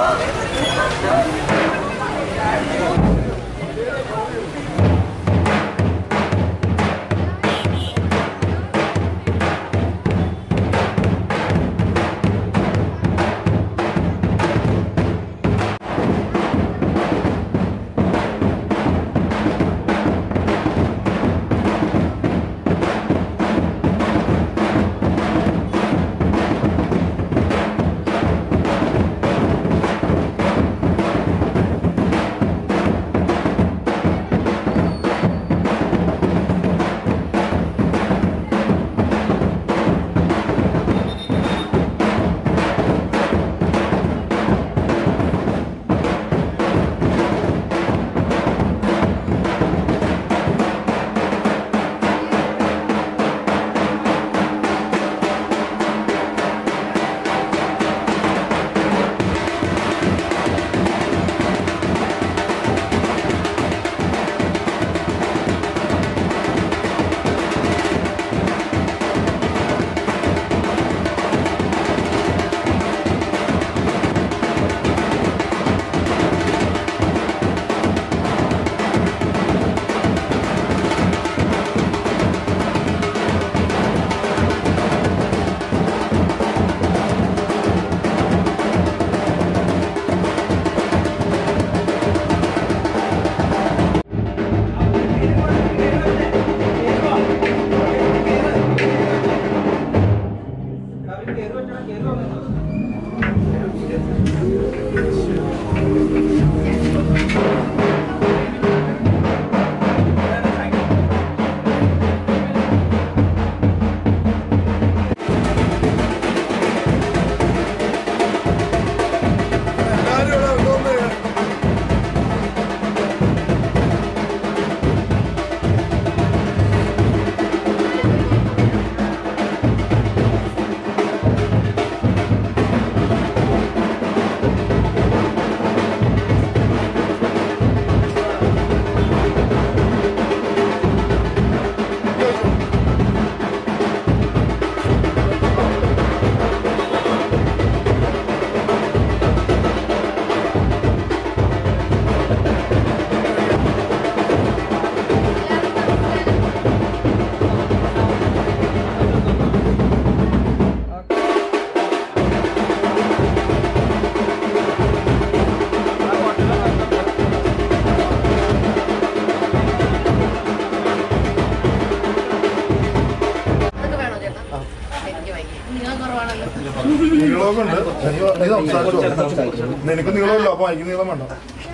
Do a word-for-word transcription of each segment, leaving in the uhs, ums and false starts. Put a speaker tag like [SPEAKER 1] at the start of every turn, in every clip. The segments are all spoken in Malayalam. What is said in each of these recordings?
[SPEAKER 1] നിനക്ക് നീളമല്ലോ അപ്പൊ എനിക്ക് നീളം വേണ്ട.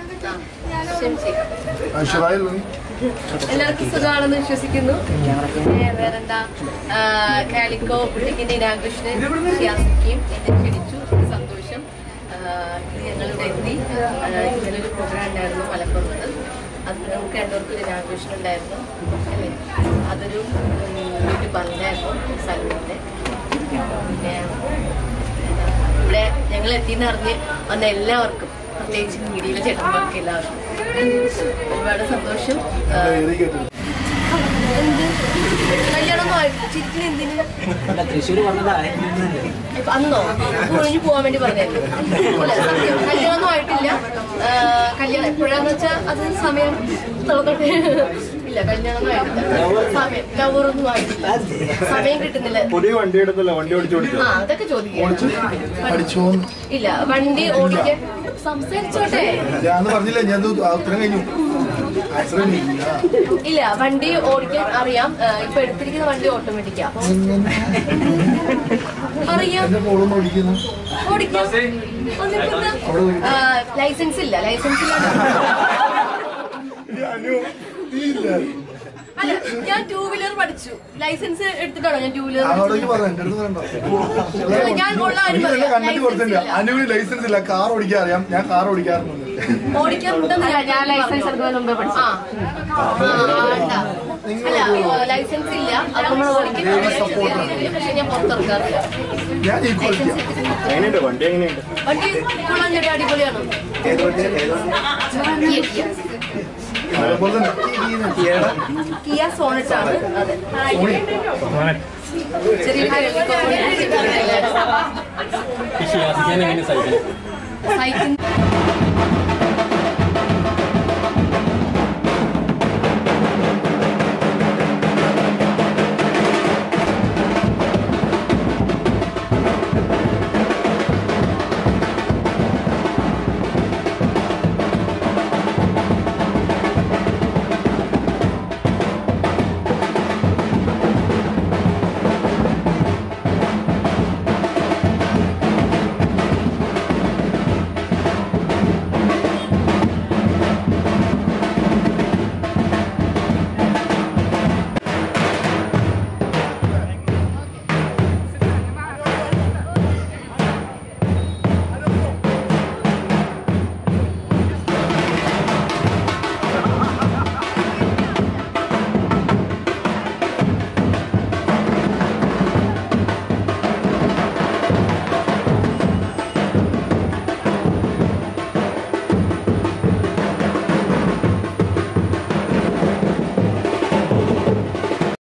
[SPEAKER 2] എല്ലാവർക്കും സുഖമാണെന്ന് വിശ്വസിക്കുന്നു. വേറെന്താ, കാലിക്കോ ബുട്ടിക്കിന്റെ ഇനാഗുറേഷന് ഷിയാസിക്കും എന്നെ ക്ഷണിച്ചു. സന്തോഷം. ഞങ്ങളിവിടെ എത്തി. ഇങ്ങനൊരു പ്രോഗ്രാം ഉണ്ടായിരുന്നു മലപ്പുറത്ത്. അത് നമുക്ക് രണ്ടുപേർക്കും ഇനാഗുറേഷൻ ഉണ്ടായിരുന്നു. അതൊരു ബ്യൂട്ടി പാർലറായിരുന്നു സലൂണിന്റെ. പിന്നെ ഇവിടെ ഞങ്ങൾ എത്തിയെന്ന് അറിഞ്ഞ് വന്ന എല്ലാവർക്കും, പ്രത്യേകിച്ച് മീഡിയയിലെ ചേട്ടന്മാർക്ക് എല്ലാവർക്കും ഒരുപാട് സന്തോഷം. കല്യാണമൊന്നും ആയിട്ടില്ല. ചിരിക്കുന്ന എന്തിന്? തൃശ്ശൂർ അന്നോ ഒഴിഞ്ഞു പോകാൻ വേണ്ടി പറഞ്ഞായിരുന്നു. കല്യാണമൊന്നും ആയിട്ടില്ല. കല്യാണം എപ്പോഴാന്ന് വെച്ചാൽ അത് സമയം തുറന്നിട്ട് ഇല്ല. കല്യാണമൊന്നും ആയിട്ടില്ല. സമയം ലവറൊന്നും ആയിട്ടില്ല. സമയം കിട്ടുന്നില്ല. ആ അതൊക്കെ ചോദിക്കും. ഇല്ല, വണ്ടി ഓടിക്കാൻ സംസാരിച്ചോട്ടെ. ഇല്ല, വണ്ടി ഓടിക്കാൻ അറിയാം. ഇപ്പൊ എടുത്തിരിക്കുന്ന വണ്ടി ഓട്ടോമാറ്റിക്കാ. അറിയാം, ഓടിക്കാം. ലൈസൻസ് ഇല്ല. ലൈസൻസ് ഇല്ല. അല്ല, ഞാൻ ടൂ വീലർ പഠിച്ചു. ലൈസൻസ് എടുത്തിട്ടാണോ ഞാൻ ടൂ വീലർ? ഞാൻ ഉള്ള
[SPEAKER 1] ലൈസൻസ് ഇല്ല, കാർ ഓടിക്കാൻ അറിയാം. ഞാൻ കാർ ഓടിക്കാറുണ്ട്.
[SPEAKER 2] ഓടിക്കാൻ ഞാൻ ലൈസൻസ് എടുക്കുന്നതിന് മുമ്പേ പഠിച്ചു. അല്ല, ലൈസൻസ് ഇല്ല. അത് നമ്മൾ ഓടിക്കാൻ പക്ഷെ ഞാൻ പുറത്തിറക്കാറില്ല. വണ്ടി കുളഞ്ഞിട്ട് അടിപൊളിയാണ്. കിയ സോണറ്റ് ആണ്. അതെ, ചെറിയ സഹിക്കുന്ന